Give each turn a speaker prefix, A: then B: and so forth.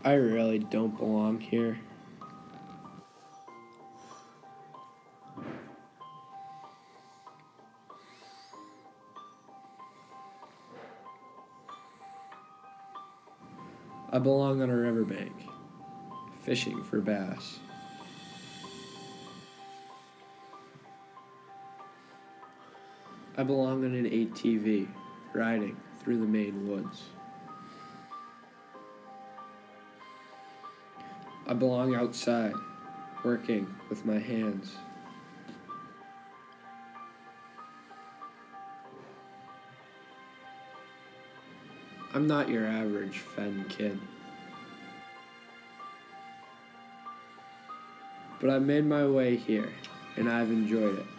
A: I really don't belong here. I belong on a riverbank, fishing for bass. I belong on an ATV, riding through the Maine woods. I belong outside, working with my hands. I'm not your average Fenn kid. But I've made my way here, and I've enjoyed it.